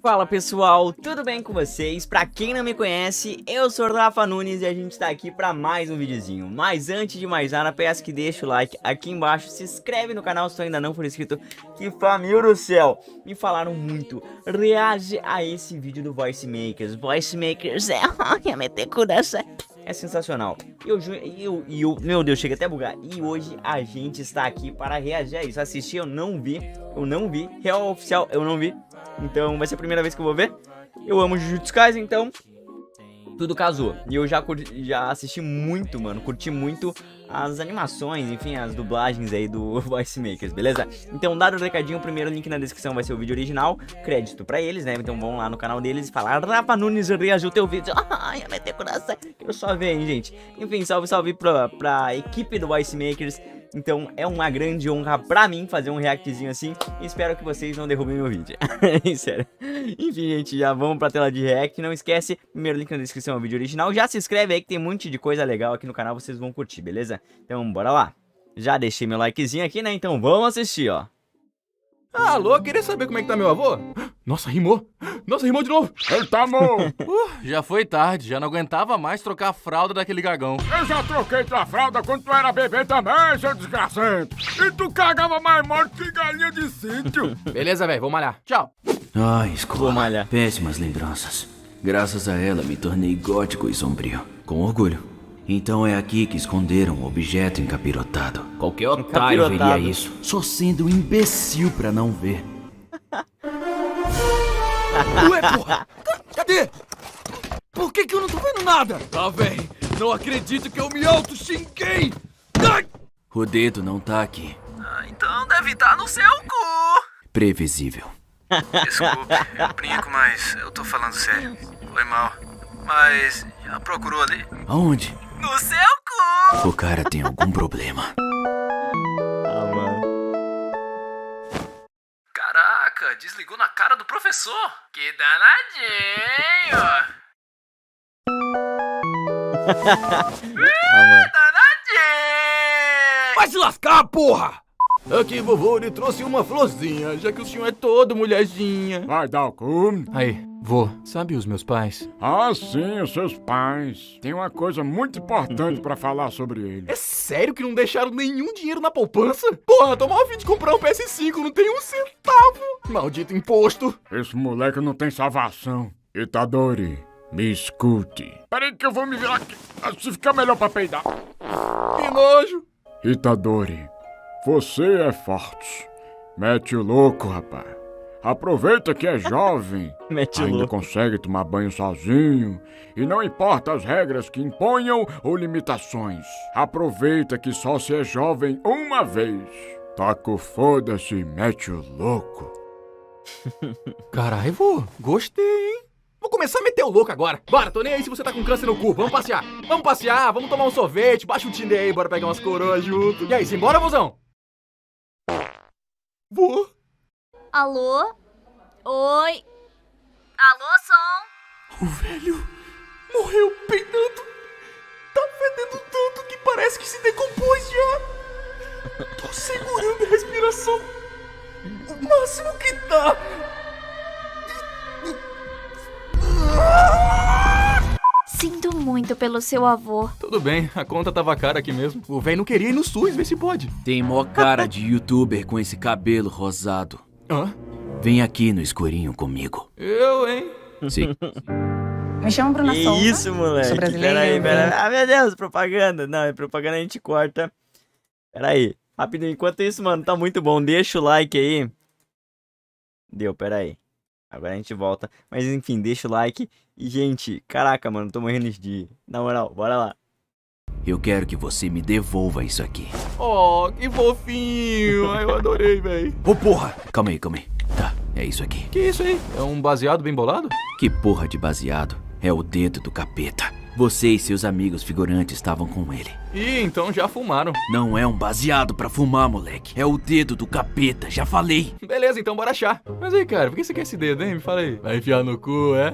Fala pessoal, tudo bem com vocês? Pra quem não me conhece, eu sou o Rafa Nunes e a gente tá aqui pra mais um videozinho. Mas antes de mais nada, peço que deixe o like aqui embaixo, se inscreve no canal se tu ainda não for inscrito. Que família do céu, me falaram muito, reage a esse vídeo do Voice Makers. Voice Makers é meter coração. É sensacional. Meu Deus, chega até a bugar. E hoje a gente está aqui para reagir a isso. Assistir eu não vi. Real oficial eu não vi. Então vai ser a primeira vez que eu vou ver. Eu amo Jujutsu Kaisen, então tudo casou. E eu já assisti muito, mano. Curti muito as animações, enfim, as dublagens aí do Voice Makers, beleza? Então, dado o recadinho, o primeiro link na descrição vai ser o vídeo original. Crédito pra eles, né? Então vão lá no canal deles e falar: Rafa Nunes reagiu o teu vídeo. Ai, vai ter coração. Quero só ver, hein, gente. Enfim, salve pra equipe do Voice Makers. Então é uma grande honra pra mim fazer um reactzinho assim. Espero que vocês não derrubem meu vídeo. Sério. Enfim, gente, já vamos pra tela de react. Não esquece, primeiro link na descrição é o vídeo original. Já se inscreve aí que tem um monte de coisa legal aqui no canal, vocês vão curtir, beleza? Então bora lá. Já deixei meu likezinho aqui, né? Então vamos assistir, ó. Alô, queria saber como é que tá meu avô? Nossa, rimou! Nossa, rimou de novo! Eita, amor! Já foi tarde, já não aguentava mais trocar a fralda daquele gagão. Eu já troquei tua fralda quando tu era bebê também, seu desgracento! E tu cagava mais morto que galinha de sítio! Beleza, velho, vou malhar. Tchau! Ai, Vou escola. malhar. Péssimas lembranças. Graças a ela me tornei gótico e sombrio. Com orgulho. Então é aqui que esconderam um objeto encapirotado. Qualquer otário veria isso. Só sendo um imbecil pra não ver. Ué, porra! Cadê? Por que eu não tô vendo nada? Ah, véi, não acredito que eu me auto-xinguei! Ai! O dedo não tá aqui. Então deve estar no seu cu. Previsível. Desculpe, eu brinco, mas eu tô falando sério. Foi mal. Mas já procurou ali? Aonde? No seu cu! O cara tem algum problema. Ah, mano. Caraca, desligou na cara do professor. Que danadinho! Mano. Danadinho! Vai se lascar, porra! Aqui, vovô, lhe trouxe uma florzinha, já que o senhor é todo mulherzinha. Vai dar o cu? Aí, vô, sabe os meus pais? Ah, sim, os seus pais. Tem uma coisa muito importante pra falar sobre É eles. sério que não deixaram nenhum dinheiro na poupança? Porra, tô mal a fim de comprar um PS5, não tem um centavo. Maldito imposto. Esse moleque não tem salvação. Itadori, me escute. Peraí que eu vou me virar aqui. Se ficar melhor pra peidar. Que nojo. Itadori, você é forte. Mete o louco, rapaz. Aproveita que é jovem. Mete o Ainda louco. consegue tomar banho sozinho. E não importa as regras que imponham ou limitações. Aproveita que só se é jovem uma vez. Taca o foda-se e mete o louco. Caralho, vô, gostei, hein? Vou começar a meter o louco agora. Bora, tô nem aí se você tá com câncer no cu. Vamos passear, vamos tomar um sorvete, baixa o Tinder aí, bora pegar umas coroas junto. E aí, simbora, vozão? Vô? Alô? Oi? Alô, som? O velho morreu peidando. Tá fedendo tanto que parece que se decompôs já. Tô segurando a respiração. O máximo que dá. Sinto muito pelo seu avô. Tudo bem, a conta tava cara aqui mesmo. O velho não queria ir no SUS, vê se pode. Tem mó cara de youtuber com esse cabelo rosado. Hã? Vem aqui no escurinho comigo. Eu, hein? Sim. Me chamo Bruna Que Souza. isso, moleque? Sou brasileira. Peraí. Ah, meu Deus, propaganda. Não, é propaganda, a gente corta. Peraí. Rapidinho, enquanto isso, mano, tá muito bom. Deixa o like aí. Deu, peraí. Agora a gente volta. Mas enfim, deixa o like. E, gente, caraca, mano, tô morrendo de... Na moral, bora lá. Eu quero que você me devolva isso aqui. Oh, que fofinho. Ai, eu adorei, velho. Ô, porra! Calma aí. Tá, é isso aqui. Que isso aí? É um baseado bem bolado? Que porra de baseado? É o dedo do capeta. Você e seus amigos figurantes estavam com ele. Ih, então já fumaram. Não é um baseado pra fumar, moleque. É o dedo do capeta, já falei. Beleza, então bora achar. Mas aí, cara, por que você quer esse dedo, hein? Me fala aí. Vai enfiar no cu, é?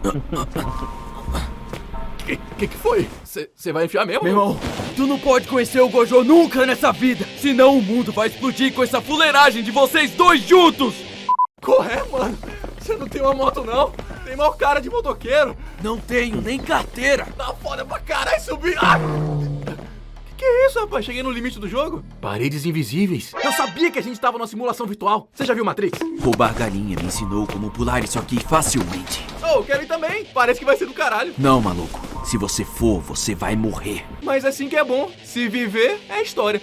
Que foi? Você vai enfiar mesmo? Meu irmão, tu não pode conhecer o Gojo nunca nessa vida, senão o mundo vai explodir com essa fuleiragem de vocês dois juntos! Qual é, mano? Você não tem uma moto, não? Tem maior cara de motoqueiro. Não tenho nem carteira. Tá foda pra caralho subir. Ah! Que é isso, rapaz? Cheguei no limite do jogo. Paredes invisíveis. Eu sabia que a gente tava numa simulação virtual. Você já viu Matrix? Roubar galinha me ensinou como pular isso aqui facilmente. Oh, quero ir também. Parece que vai ser do caralho. Não, maluco. Se você for, você vai morrer. Mas assim que é bom. Se viver, é história.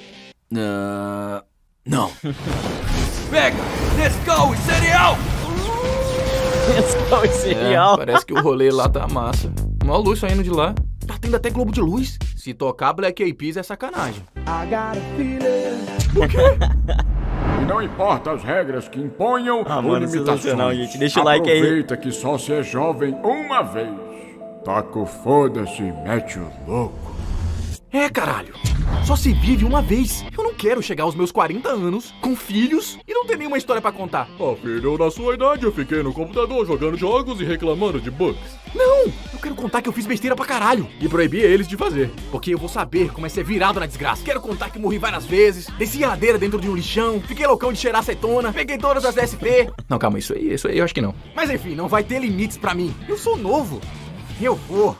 Não. Pega! Nescau e cereal! Nescau e cereal. Parece que o rolê lá tá massa. Mó luz saindo de lá. Tá tendo até globo de luz. Se tocar Black Eyed Peas é sacanagem. O quê? E não importa as regras que imponham ou limitações. Gente. Deixa o like aí. Aproveita que só se é jovem uma vez. Taca o foda-se e mete o louco. É, caralho. Só se vive uma vez. Eu não quero chegar aos meus 40 anos, com filhos, e não ter nenhuma história pra contar. Filho, na sua idade eu fiquei no computador jogando jogos e reclamando de bugs. Não! Eu quero contar que eu fiz besteira pra caralho. E proibir eles de fazer. Porque eu vou saber como é ser virado na desgraça. Quero contar que morri várias vezes, desci a ladeira dentro de um lixão, fiquei loucão de cheirar acetona, peguei todas as SP. Não, calma, isso aí eu acho que não. Mas enfim, não vai ter limites pra mim. Eu sou novo. Eu vou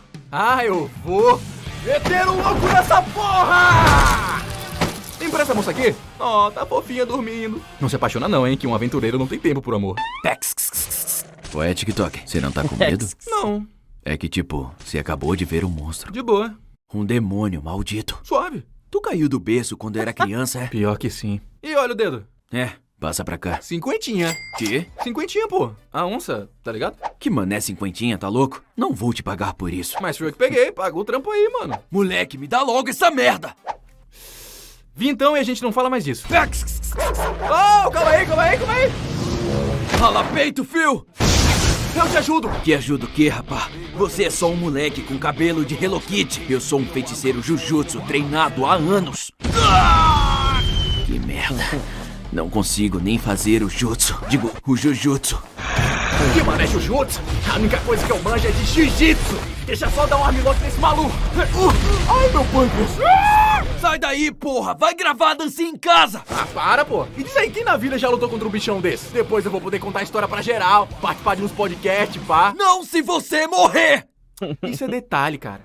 meter um louco nessa porra! Tem pra essa moça aqui? Ó, tá fofinha dormindo. Não se apaixona não, hein, que um aventureiro não tem tempo por amor. Ué, TikTok, você não tá com medo? Não. É que tipo, você acabou de ver um monstro. De boa. Um demônio maldito. Suave. Tu caiu do berço quando era criança, é? Pior que sim. E olha o dedo. É, passa pra cá. Cinquentinha. Quê? Cinquentinha, pô. A onça, tá ligado? Que mané cinquentinha, tá louco? Não vou te pagar por isso. Mas foi eu que peguei, pagou o trampo aí, mano. Moleque, me dá logo essa merda! Vi então e a gente não fala mais disso. Oh, calma aí. Rala peito, fio! Eu te ajudo. Que ajuda o quê, rapá? Você é só um moleque com cabelo de Hello Kitty. Eu sou um feiticeiro Jujutsu treinado há anos. Que merda. Não consigo nem fazer o jutsu. Digo, o Jujutsu. Que mané Jujutsu? A única coisa que eu manjo é de Jiu-Jitsu. Deixa só dar um armlock nesse maluco. Ai, meu pâncreas. Sai daí, porra! Vai gravar a dancinha em casa! Ah, para, pô. E diz aí, quem na vida já lutou contra um bichão desse? Depois eu vou poder contar a história pra geral, participar de uns podcasts, pá. Não se você morrer! Isso é detalhe, cara.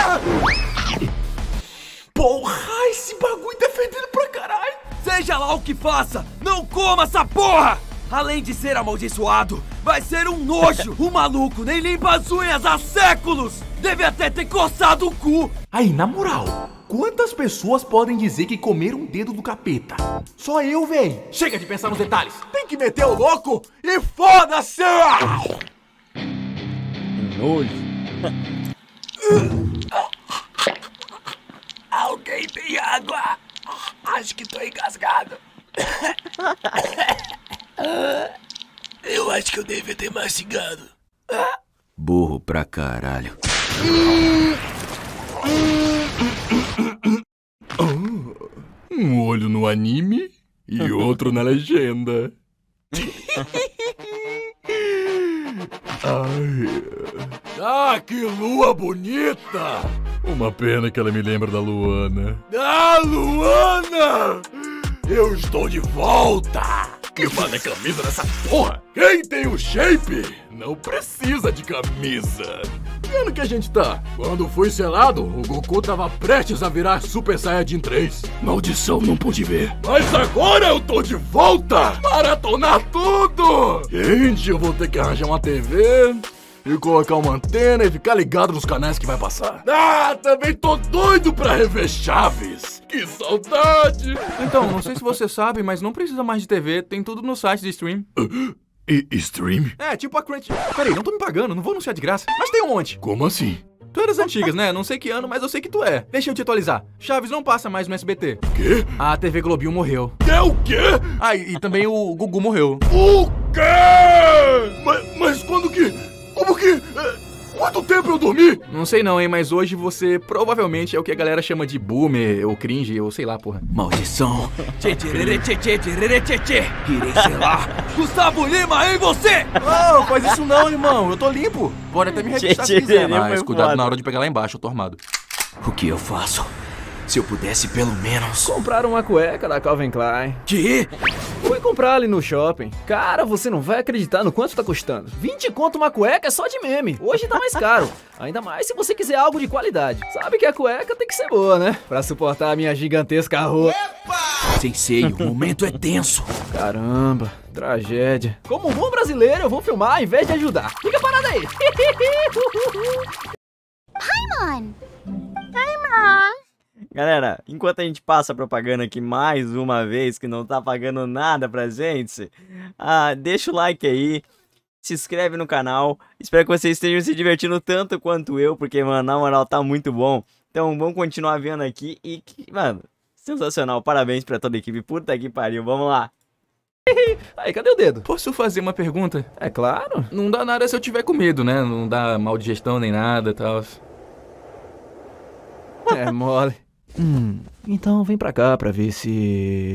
Porra, esse bagulho tá fedendo pra caralho. Seja lá o que faça, não coma essa porra! Além de ser amaldiçoado, vai ser um nojo! O maluco nem limpa as unhas há séculos! Deve até ter coçado o cu! Aí, na moral, quantas pessoas podem dizer que comeram um dedo do capeta? Só eu, véi! Chega de pensar nos detalhes! Tem que meter o louco e foda-se! Nojo. Alguém tem água? Acho que tô engasgado. Eu acho que eu devia ter mastigado. Burro pra caralho. Um olho no anime e outro na legenda. Ah, que lua bonita! Uma pena que ela me lembra da Luana. Ah, Luana! Eu estou de volta! Que mané camisa nessa porra? Quem tem o shape não precisa de camisa. Que ano que a gente tá? Quando foi selado, o Goku tava prestes a virar Super Saiyajin 3. Maldição, não pude ver. Mas agora eu tô de volta! Maratonar tudo! Gente, eu vou ter que arranjar uma TV e colocar uma antena e ficar ligado nos canais que vai passar. Ah, também tô doido pra rever Chaves. Que saudade! Então, não sei se você sabe, mas não precisa mais de TV, tem tudo no site de stream. Stream? É, tipo a Crunch. Peraí, não tô me pagando, não vou anunciar de graça. Mas tem um monte. Como assim? Tu é das antigas, né? Não sei que ano, mas eu sei que tu é. Deixa eu te atualizar. Chaves não passa mais no SBT. Quê? A TV Globinho morreu. É o quê? Ah, e também o Gugu morreu. O quê? Mas quando que... Como que... Quanto tempo eu dormi? Não sei não, hein, mas hoje você provavelmente é o que a galera chama de boomer, ou cringe, ou sei lá, porra. Maldição. Irei selar. Gustavo Lima, em você! Não, faz isso não, irmão. Eu tô limpo. Pode até me registrar se quiser, mas cuidado na hora de pegar lá embaixo, eu tô armado. O que eu faço? Se eu pudesse pelo menos... Compraram uma cueca da Calvin Klein. Que? Fui comprar ali no shopping. Cara, você não vai acreditar no quanto tá custando. 20 conto uma cueca é só de meme. Hoje tá mais caro. Ainda mais se você quiser algo de qualidade. Sabe que a cueca tem que ser boa, né? Pra suportar a minha gigantesca roupa. Sensei, o momento é tenso. Caramba, tragédia. Como um bom brasileiro, eu vou filmar ao invés de ajudar. Fica parado aí. Paimon! Paimon! Galera, enquanto a gente passa a propaganda aqui mais uma vez, que não tá pagando nada pra gente, deixa o like aí, se inscreve no canal. Espero que vocês estejam se divertindo tanto quanto eu, porque, mano, na moral, tá muito bom. Então, vamos continuar vendo aqui e, mano, sensacional. Parabéns pra toda a equipe. Puta que pariu, vamos lá. Aí, cadê o dedo? Posso fazer uma pergunta? É claro. Não dá nada se eu tiver com medo, né? Não dá mal digestão nem nada e tal. É mole. Então vem pra cá pra ver se...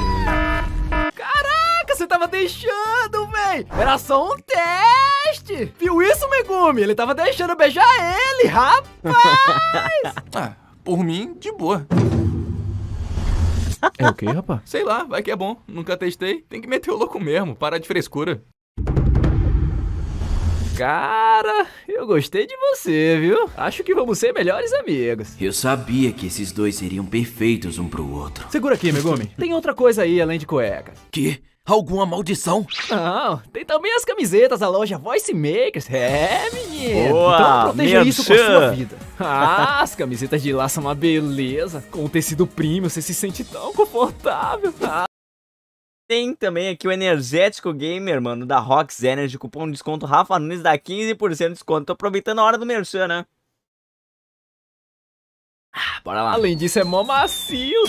Caraca, você tava deixando, véi! Era só um teste! Viu isso, Megumi? Ele tava deixando eu beijar ele, rapaz! Por mim, de boa. É o quê, rapaz? Sei lá, vai que é bom. Nunca testei. Tem que meter o louco mesmo, parar de frescura. Cara, eu gostei de você, viu? Acho que vamos ser melhores amigos. Eu sabia que esses dois seriam perfeitos um pro outro. Segura aqui, Megumi. Tem outra coisa aí além de cuecas. Que? Alguma maldição? Não, tem também as camisetas da loja Voice Makers. É, menino. Boa, então proteja isso com a sua merchan. vida. As camisetas de lá são uma beleza. Com o tecido premium, você se sente tão confortável. Tem também aqui o Energético Gamer, mano, da Rox Energy, cupom de desconto Rafa Nunes dá 15% de desconto. Tô aproveitando a hora do merchan, né? Bora lá. Além disso, é mó macio.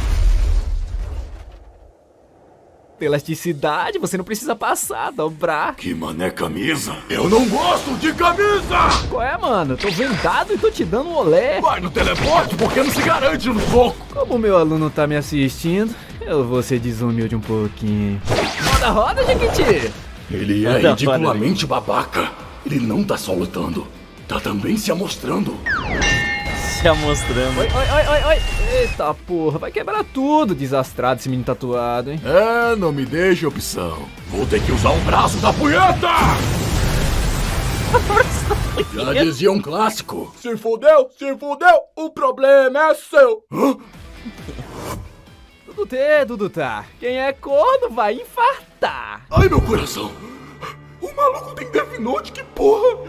Elasticidade, você não precisa passar, dobrar. Que mané camisa? Eu não gosto de camisa! Qual é, mano? Tô vendado e tô te dando um olé. Vai no teleporte porque não se garante no soco. Como o meu aluno tá me assistindo, eu vou ser desumilde um pouquinho. Roda, Jequiti! Ele é Roda, ridiculamente babaca. Ele não tá só lutando, tá também se amostrando. Se amostrando. Oi. Eita porra, vai quebrar tudo, desastrado esse menino tatuado, hein? É, não me deixa opção. Vou ter que usar o braço da punheta! Já dizia um clássico. Se fudeu, o problema é seu. Dudu tá. Quem é corno vai infartar. Ai, meu coração. O maluco tem Death Note, que porra.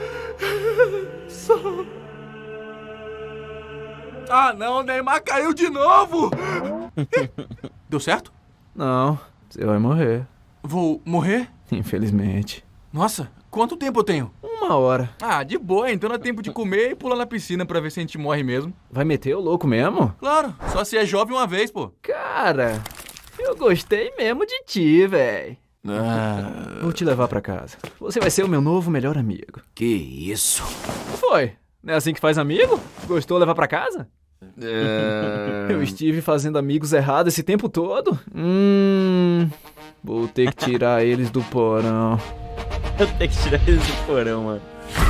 Ah, não, Neymar caiu de novo! Deu certo? Não, você vai morrer. Vou morrer? Infelizmente. Nossa, quanto tempo eu tenho? 1 hora. Ah, de boa, então dá tempo de comer e pular na piscina pra ver se a gente morre mesmo. Vai meter o louco mesmo? Claro, só se é jovem uma vez, pô. Cara, eu gostei mesmo de ti, véi. Vou te levar pra casa. Você vai ser o meu novo melhor amigo. Que isso? Foi? Não é assim que faz amigo? Gostou levar pra casa? Eu estive fazendo amigos errados esse tempo todo? Vou ter que tirar eles do porão. Eu tenho que tirar eles do porão, mano.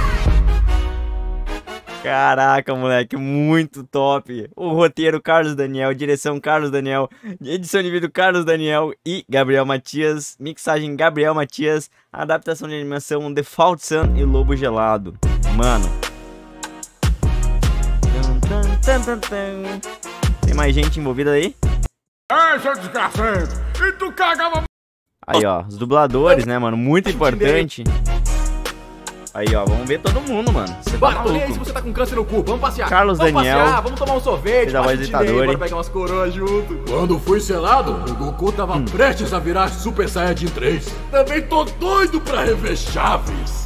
Caraca, moleque, muito top. O roteiro, Carlos Daniel. Direção, Carlos Daniel. Edição de vídeo, Carlos Daniel e Gabriel Matias. Mixagem, Gabriel Matias. Adaptação de animação, The Fault Sun e Lobo Gelado. Mano. Tem mais gente envolvida aí? Ei, seu desgraçado! E tu cagava... Aí, ó, os dubladores, né, mano? Muito importante. Aí, ó, vamos ver todo mundo, mano. Você tá Bora, se maluco. você tá com câncer no cu, vamos passear. Carlos vamos Daniel. passear, vamos tomar um sorvete, Fez a voz do ditador, bora hein? pegar umas coroas junto. Quando fui selado, o Goku tava prestes a virar Super Saiyajin 3. Também tô doido pra rever Chaves.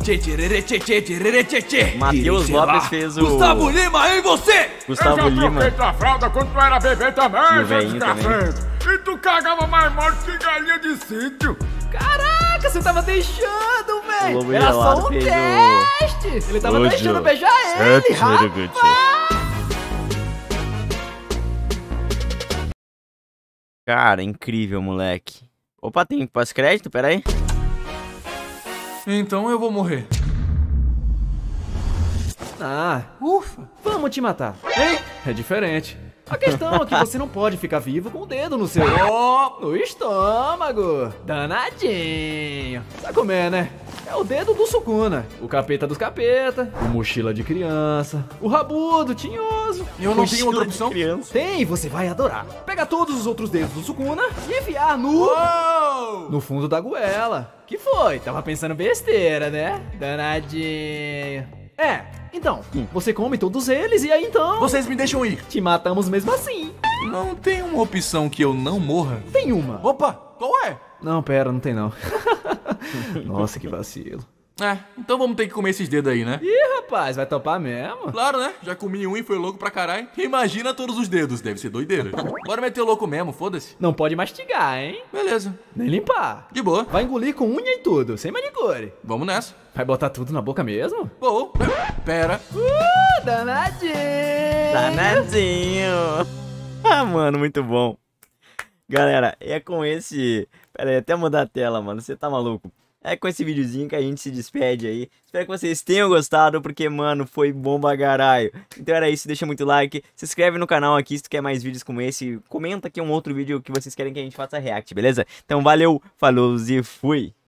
Matheus Lopes fez o... Gustavo Lima, hein, você? Gustavo Lima. tua fralda quando tu era bebê também, E o velhinho também. E tu cagava mais mal que galinha de sítio. Caraca, você tava deixando, O véi! Lobo Era Gelado só um fez o- teste! Ele tava deixando eu beijar ele, rapaz! Cara, incrível, moleque. Opa, tem pós-crédito? Pera aí. Então eu vou morrer. Ah, ufa! Vamos te matar. Hein? É diferente. A questão é que você não pode ficar vivo com o dedo no seu... No estômago. Danadinho. Sabe como é, né? É o dedo do Sukuna, o capeta dos capeta, o mochila de criança, o rabudo, tinhoso. Eu não tenho outra opção? Tem, você vai adorar. Pega todos os outros dedos do Sukuna e enfiar no fundo da goela. Que foi? Tava pensando besteira, né? Danadinho. Então, você come todos eles e aí então... Vocês me deixam ir. Te matamos mesmo assim. Não tem uma opção que eu não morra? Tem uma. Opa, qual é? Não, pera, não tem não. Nossa, que vacilo. Então vamos ter que comer esses dedos aí, né? Ih, rapaz, vai topar mesmo? Claro, né? Já comi um e foi louco pra caralho. Imagina todos os dedos, deve ser doideira. Bora meter o louco mesmo, foda-se. Não pode mastigar, hein? Beleza. Nem limpar. De boa. Vai engolir com unha e tudo, sem manicure. Vamos nessa. Vai botar tudo na boca mesmo? Vou. Pera. Danadinho. Danadinho. Ah, mano, muito bom. Galera, é com esse... Pera aí, até mudar a tela, mano. Você tá maluco? É com esse videozinho que a gente se despede aí. Espero que vocês tenham gostado, porque, mano, foi bom bagarai. Então era isso, deixa muito like. Se inscreve no canal aqui se tu quer mais vídeos como esse. Comenta aqui um outro vídeo que vocês querem que a gente faça react, beleza? Então valeu, falou e fui!